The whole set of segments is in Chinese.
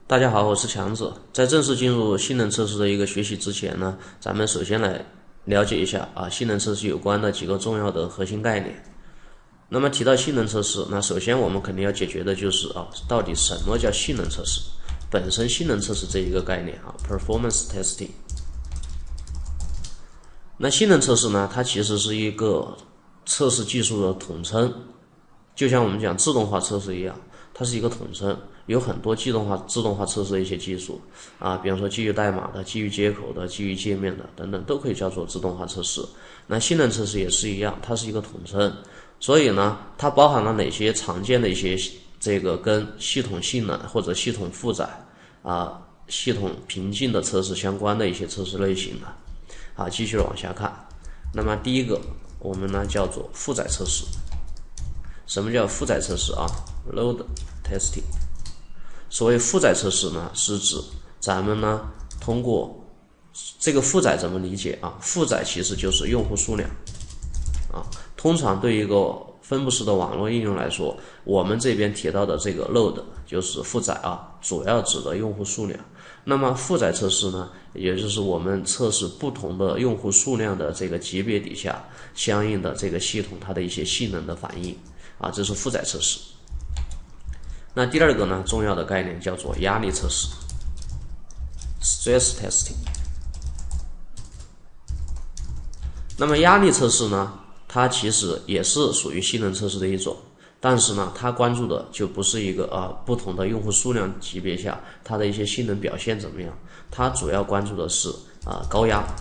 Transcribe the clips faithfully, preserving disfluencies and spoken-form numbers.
大家好，我是强子。在正式进入性能测试的一个学习之前呢，咱们首先来了解一下啊性能测试有关的几个重要的核心概念。那么提到性能测试，那首先我们肯定要解决的就是啊，到底什么叫性能测试？本身性能测试这一个概念啊 ，performance testing。那性能测试呢，它其实是一个测试技术的统称，就像我们讲自动化测试一样，它是一个统称，有很多自动化自动化测试的一些技术啊，比方说基于代码的、基于接口的、基于界面的等等，都可以叫做自动化测试。那性能测试也是一样，它是一个统称，所以呢，它包含了哪些常见的一些这个跟系统性能或者系统负载啊、系统瓶颈的测试相关的一些测试类型呢？啊，继续往下看。那么第一个，我们呢叫做负载测试。什么叫负载测试啊 ？Load testing。所谓负载测试呢，是指咱们呢通过这个负载怎么理解啊？负载其实就是用户数量啊。通常对于一个分布式的网络应用来说，我们这边提到的这个 load 就是负载啊，主要指的用户数量。那么负载测试呢，也就是我们测试不同的用户数量的这个级别底下相应的这个系统它的一些性能的反应啊，这是负载测试。那第二个呢，重要的概念叫做压力测试 （stress testing）。那么压力测试呢，它其实也是属于性能测试的一种，但是呢，它关注的就不是一个啊、呃、不同的用户数量级别下它的一些性能表现怎么样，它主要关注的是啊、呃、高压。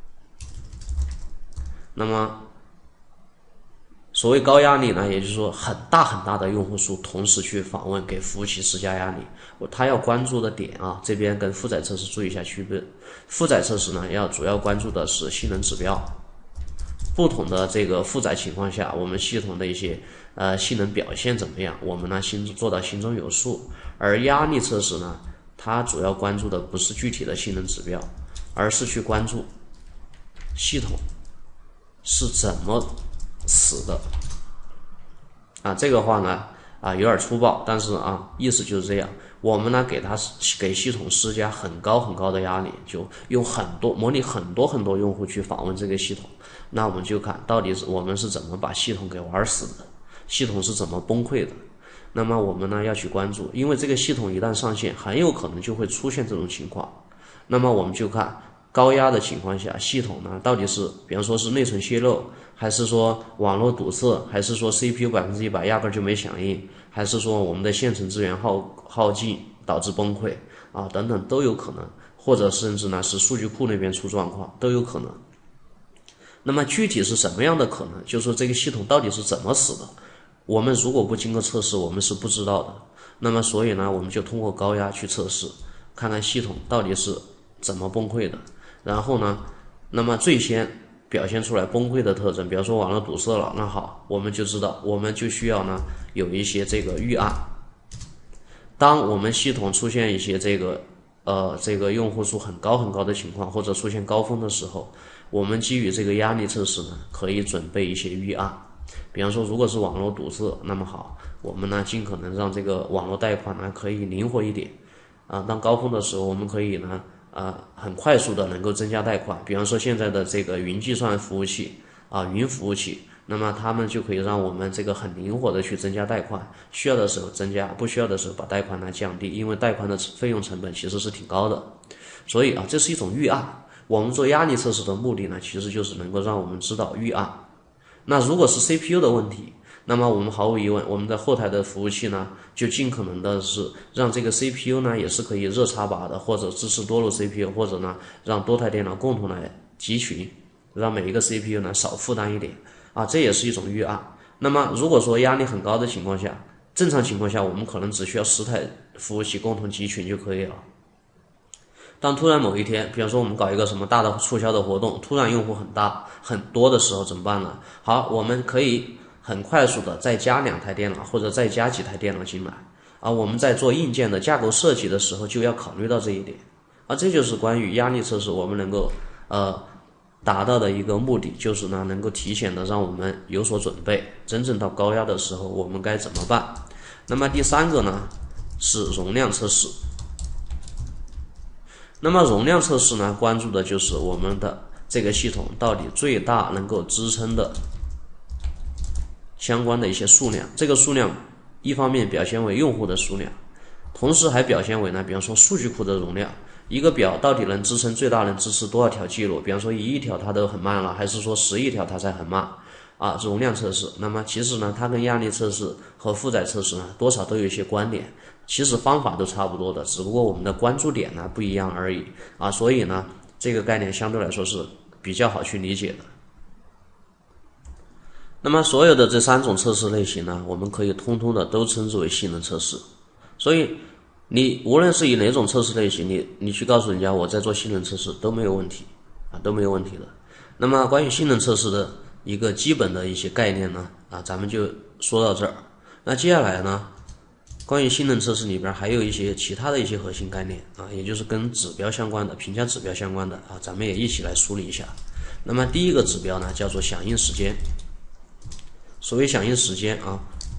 那么所谓高压力呢，也就是说很大很大的用户数同时去访问，给服务器施加压力。它要关注的点啊，这边跟负载测试注意一下区别。负载测试呢，要主要关注的是性能指标。不同的这个负载情况下，我们系统的一些呃性能表现怎么样，我们呢心做到心中有数。而压力测试呢，它主要关注的不是具体的性能指标，而是去关注系统是怎么死的啊。这个话呢啊有点粗暴，但是啊意思就是这样。我们呢给它给系统施加很高很高的压力，就用很多模拟很多很多用户去访问这个系统。那我们就看到底是我们是怎么把系统给玩死的，系统是怎么崩溃的。那么我们呢要去关注，因为这个系统一旦上线，很有可能就会出现这种情况。那么我们就看高压的情况下，系统呢到底是比方说是内存泄漏，还是说网络堵塞，还是说 C P U 百分之一百压根就没响应，还是说我们的线程资源耗耗尽导致崩溃啊等等都有可能，或者甚至呢是数据库那边出状况都有可能。那么具体是什么样的可能，就是说这个系统到底是怎么死的，我们如果不经过测试，我们是不知道的。那么所以呢，我们就通过高压去测试，看看系统到底是怎么崩溃的。然后呢，那么最先表现出来崩溃的特征，比方说网络堵塞了，那好，我们就知道，我们就需要呢有一些这个预案。当我们系统出现一些这个呃这个用户数很高很高的情况，或者出现高峰的时候，我们基于这个压力测试呢，可以准备一些预案。比方说，如果是网络堵塞，那么好，我们呢尽可能让这个网络带宽呢可以灵活一点啊。当高峰的时候，我们可以呢啊很快速的能够增加带宽。比方说现在的这个云计算服务器啊，云服务器，那么他们就可以让我们这个很灵活的去增加带宽，需要的时候增加，不需要的时候把带宽呢降低，因为带宽的费用成本其实是挺高的。所以啊，这是一种预案。我们做压力测试的目的呢，其实就是能够让我们知道预案。那如果是 C P U 的问题，那么我们毫无疑问，我们在后台的服务器呢，就尽可能的是让这个 C P U 呢也是可以热插拔的，或者支持多路 C P U， 或者呢让多台电脑共同来集群，让每一个 C P U 呢少负担一点啊，这也是一种预案。那么如果说压力很高的情况下，正常情况下我们可能只需要十台服务器共同集群就可以了。当突然某一天，比方说我们搞一个什么大的促销的活动，突然用户很大很多的时候怎么办呢？好，我们可以很快速的再加两台电脑，或者再加几台电脑进来啊。我们在做硬件的架构设计的时候就要考虑到这一点啊。这就是关于压力测试我们能够呃达到的一个目的，就是呢能够提前的让我们有所准备，真正到高压的时候我们该怎么办。那么第三个呢是容量测试。 那么容量测试呢，关注的就是我们的这个系统到底最大能够支撑的相关的一些数量。这个数量一方面表现为用户的数量，同时还表现为呢，比方说数据库的容量。一个表到底能支撑最大能支持多少条记录？比方说一亿条它都很慢了，还是说十亿条它才很慢？啊，容量测试。那么其实呢，它跟压力测试和负载测试呢，多少都有一些关联。其实方法都差不多的，只不过我们的关注点呢不一样而已。啊，所以呢，这个概念相对来说是比较好去理解的。那么所有的这三种测试类型呢，我们可以通通的都称之为性能测试。所以你无论是以哪种测试类型，你你去告诉人家我在做性能测试都没有问题啊，都没有问题的。那么关于性能测试的一个基本的一些概念呢，啊，咱们就说到这儿。那接下来呢，关于性能测试里边还有一些其他的一些核心概念啊，也就是跟指标相关的、评价指标相关的啊，咱们也一起来梳理一下。那么第一个指标呢，叫做响应时间。所谓响应时间啊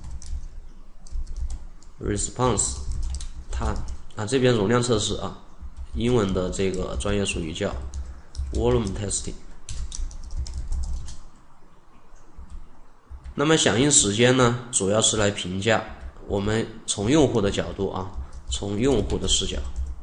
，response。它啊这边容量测试啊，英文的这个专业术语叫 volume testing。那么响应时间呢，主要是来评价我们从用户的角度啊，从用户的视角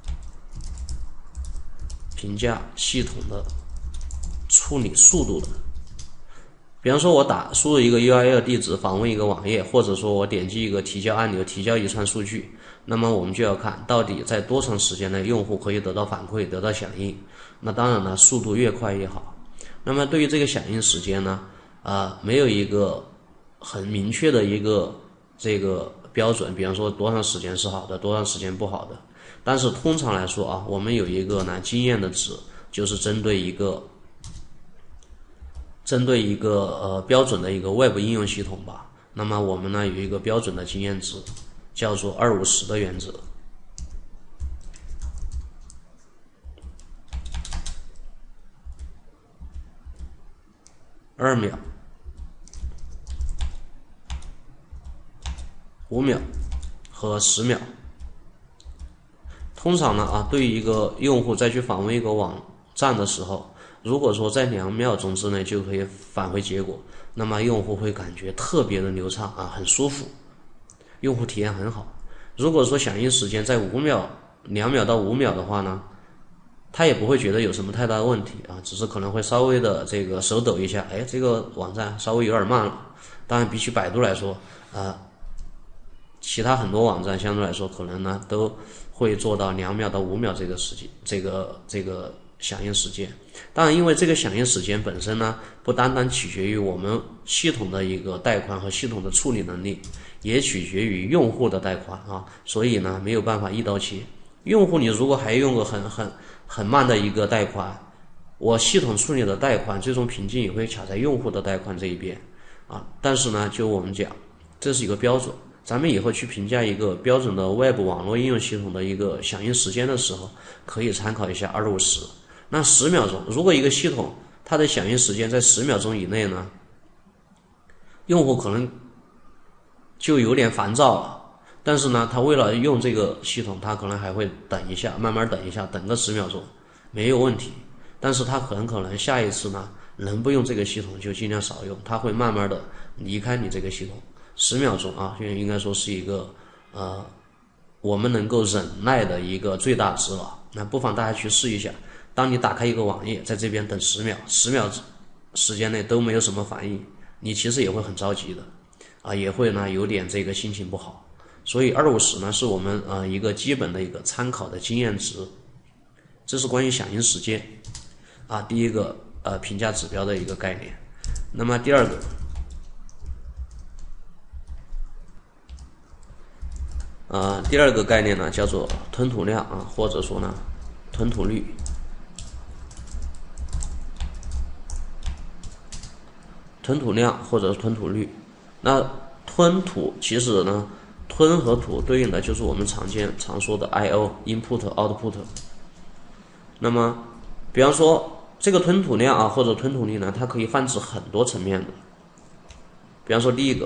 评价系统的处理速度的。比方说我打输入一个 U R L 地址访问一个网页，或者说我点击一个提交按钮提交一串数据，那么我们就要看到底在多长时间内用户可以得到反馈得到响应。那当然呢，速度越快越好。那么对于这个响应时间呢，呃，没有一个很明确的一个这个标准，比方说多长时间是好的，多长时间不好的。但是通常来说啊，我们有一个呢经验的值，就是针对一个针对一个呃标准的一个 Web 应用系统吧，那么我们呢有一个标准的经验值，叫做二五十的原则。二秒、五秒和十秒。通常呢啊，对于一个用户再去访问一个网站的时候，如果说在两秒钟之内就可以返回结果，那么用户会感觉特别的流畅啊，很舒服，用户体验很好。如果说响应时间在五秒、两秒到五秒的话呢，他也不会觉得有什么太大的问题啊，只是可能会稍微的这个手抖一下，哎，这个网站稍微有点慢了。当然，比起百度来说，呃，其他很多网站相对来说可能呢都会做到两秒到五秒这个时间，这个这个。响应时间，当然，因为这个响应时间本身呢，不单单取决于我们系统的一个带宽和系统的处理能力，也取决于用户的带宽啊，所以呢，没有办法一刀切。用户你如果还用个很很很慢的一个带宽，我系统处理的带宽最终瓶颈也会卡在用户的带宽这一边啊。但是呢，就我们讲，这是一个标准。咱们以后去评价一个标准的 Web 网络应用系统的一个响应时间的时候，可以参考一下二五十。那十秒钟，如果一个系统它的响应时间在十秒钟以内呢，用户可能就有点烦躁了。但是呢，他为了用这个系统，他可能还会等一下，慢慢等一下，等个十秒钟没有问题。但是他很可能下一次呢，能不用这个系统就尽量少用，他会慢慢的离开你这个系统。十秒钟啊，现在应该说是一个呃我们能够忍耐的一个最大值了。那不妨大家去试一下。当你打开一个网页，在这边等十秒，十秒时间内都没有什么反应，你其实也会很着急的，啊，也会呢有点这个心情不好。所以二五十呢是我们呃一个基本的一个参考的经验值，这是关于响应时间啊第一个呃评价指标的一个概念。那么第二个，呃第二个概念呢叫做吞吐量啊，或者说呢吞吐率。吞吐量或者是吞吐率，那吞吐其实呢，吞和吐对应的就是我们常见常说的 I O input output。那么，比方说这个吞吐量啊或者吞吐率呢，它可以泛指很多层面的。比方说第一个，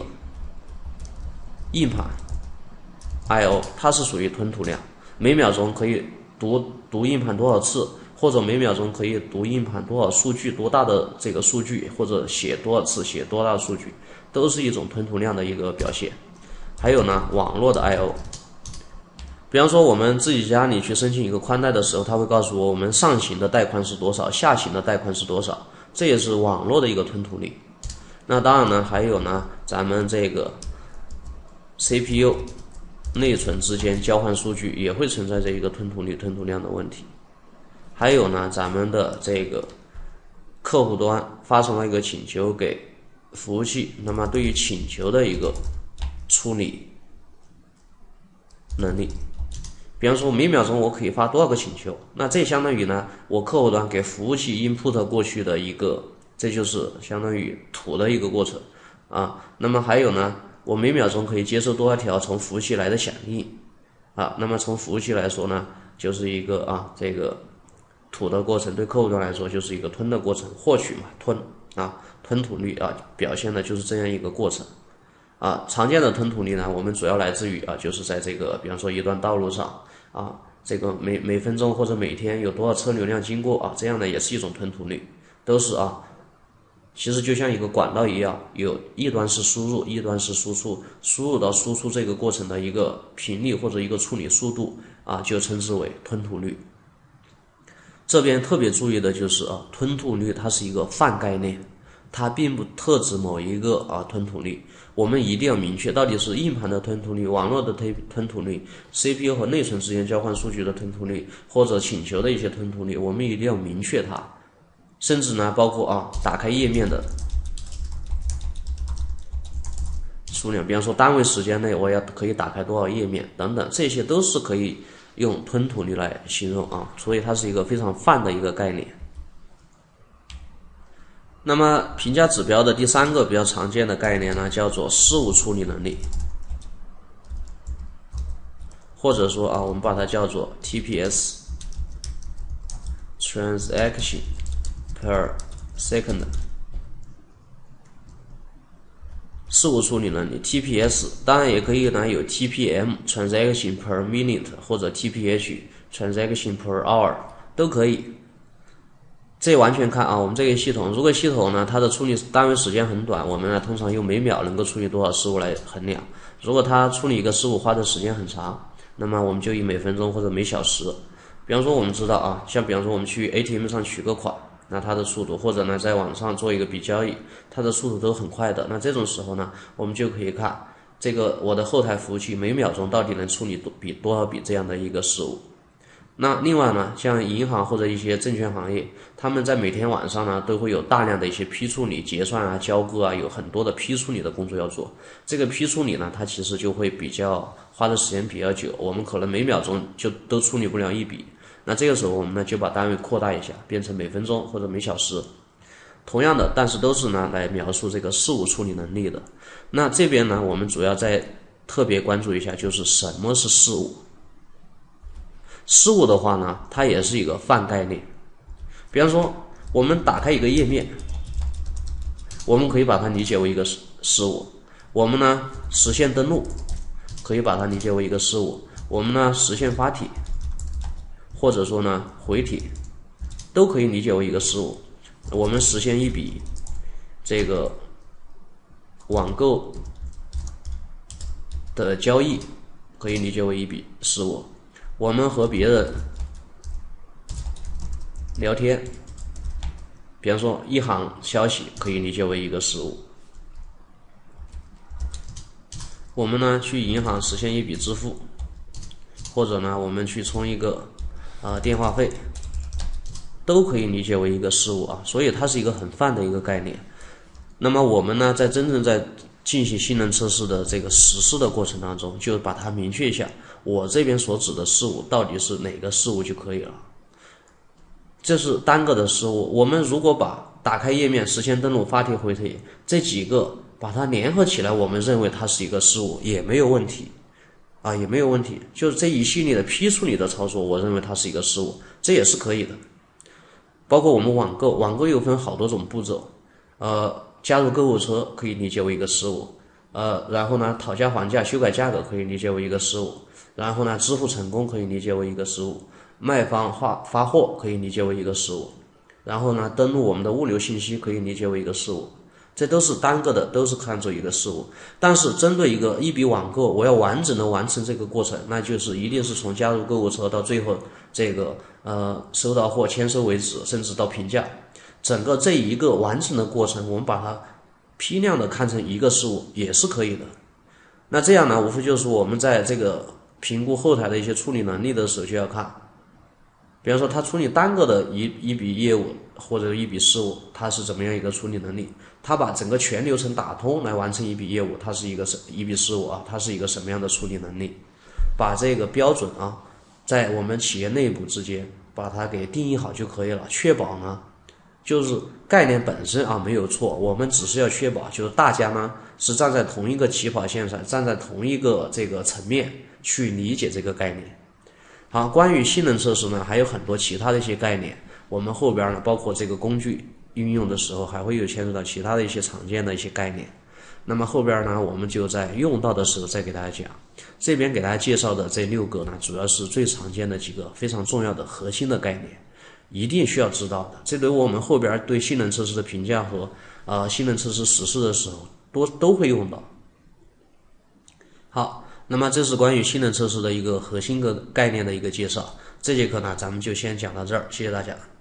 硬盘 I O 它是属于吞吐量，每秒钟可以读读硬盘多少次，或者每秒钟可以读硬盘多少数据，多大的这个数据，或者写多少次，写多大的数据，都是一种吞吐量的一个表现。还有呢，网络的 I O， 比方说我们自己家里去申请一个宽带的时候，它会告诉我我们上行的带宽是多少，下行的带宽是多少，这也是网络的一个吞吐力。那当然呢，还有呢，咱们这个 C P U 内存之间交换数据也会存在这一个吞吐力、吞吐量的问题。还有呢，咱们的这个客户端发送了一个请求给服务器，那么对于请求的一个处理能力，比方说每秒钟我可以发多少个请求，那这相当于呢，我客户端给服务器 input 过去的一个，这就是相当于吐的一个过程啊。那么还有呢，我每秒钟可以接受多少条从服务器来的响应啊？那么从服务器来说呢，就是一个啊这个吐的过程，对客户端来说就是一个吞的过程，获取嘛吞啊吞吐率啊表现的就是这样一个过程啊。常见的吞吐率呢，我们主要来自于啊就是在这个比方说一段道路上啊，这个每每分钟或者每天有多少车流量经过啊，这样的也是一种吞吐率，都是啊。其实就像一个管道一样，有一端是输入，一端是输出，输入到输出这个过程的一个频率或者一个处理速度啊，就称之为吞吐率。这边特别注意的就是啊，吞吐率它是一个泛概念，它并不特指某一个啊吞吐率，我们一定要明确到底是硬盘的吞吐率、网络的吞吞吐率、C P U 和内存之间交换数据的吞吐率，或者请求的一些吞吐率，我们一定要明确它。甚至呢，包括啊打开页面的数量，比方说单位时间内我要可以打开多少页面等等，这些都是可以用吞吐率来形容啊，所以它是一个非常泛的一个概念。那么评价指标的第三个比较常见的概念呢，叫做事务处理能力，或者说啊，我们把它叫做 T P S。Transaction per second， 事务处理能力 T P S， 当然也可以呢有 T P M Transaction per minute 或者 T P H Transaction per hour 都可以。这完全看啊，我们这个系统，如果系统呢它的处理单位时间很短，我们呢通常用每秒能够处理多少事务来衡量；如果它处理一个事务花的时间很长，那么我们就以每分钟或者每小时。比方说我们知道啊，像比方说我们去 A T M 上取个款，那它的速度，或者呢在网上做一个笔交易，它的速度都很快的。那这种时候呢，我们就可以看这个我的后台服务器每秒钟到底能处理多笔多少笔这样的一个事务。那另外呢，像银行或者一些证券行业，他们在每天晚上呢都会有大量的一些批处理、结算啊、交割啊，有很多的批处理的工作要做。这个批处理呢，它其实就会比较花的时间比较久，我们可能每秒钟就都处理不了一笔。那这个时候我们呢就把单位扩大一下，变成每分钟或者每小时。同样的，但是都是呢来描述这个事务处理能力的。那这边呢，我们主要再特别关注一下，就是什么是事务。事务的话呢，它也是一个泛概念。比方说，我们打开一个页面，我们可以把它理解为一个事务。我们呢实现登录，可以把它理解为一个事务。我们呢实现发帖，或者说呢回帖，都可以理解为一个事务。我们实现一笔这个网购的交易，可以理解为一笔事务。我们和别人聊天，比方说一行消息，可以理解为一个事务。我们呢去银行实现一笔支付，或者呢我们去充一个呃电话费，都可以理解为一个事务啊，所以它是一个很泛的一个概念。那么我们呢在真正在进行性能测试的这个实施的过程当中，就把它明确一下，我这边所指的事务到底是哪个事务就可以了。这是单个的事务，我们如果把打开页面、实现登录、发帖、回帖这几个把它联合起来，我们认为它是一个事务也没有问题啊，也没有问题。就是这一系列的批处理的操作，我认为它是一个事务，这也是可以的。包括我们网购，网购又分好多种步骤，呃，加入购物车可以理解为一个事务，呃，然后呢，讨价还价、修改价格可以理解为一个事务，然后呢，支付成功可以理解为一个事务， 卖方发发货可以理解为一个事物，然后呢，登录我们的物流信息可以理解为一个事物，这都是单个的，都是看作一个事物。但是针对一个一笔网购，我要完整的完成这个过程，那就是一定是从加入购物车到最后这个呃收到货签收为止，甚至到评价，整个这一个完成的过程，我们把它批量的看成一个事物也是可以的。那这样呢，无非就是我们在这个评估后台的一些处理能力的时候就要看，比方说他处理单个的一一笔业务或者一笔事务，他是怎么样一个处理能力？他把整个全流程打通来完成一笔业务，它是一个一笔事务啊，它是一个什么样的处理能力？把这个标准啊，在我们企业内部之间把它给定义好就可以了，确保呢，就是概念本身啊没有错，我们只是要确保就是大家呢是站在同一个起跑线上，站在同一个这个层面去理解这个概念。好，关于性能测试呢，还有很多其他的一些概念，我们后边呢，包括这个工具运用的时候，还会有牵扯到其他的一些常见的一些概念。那么后边呢，我们就在用到的时候再给大家讲。这边给大家介绍的这六个呢，主要是最常见的几个非常重要的核心的概念，一定需要知道的。这对我们后边对性能测试的评价和呃性能测试实施的时候，都都会用到。好。那么这是关于性能测试的一个核心的概念的一个介绍，这节课呢咱们就先讲到这儿，谢谢大家。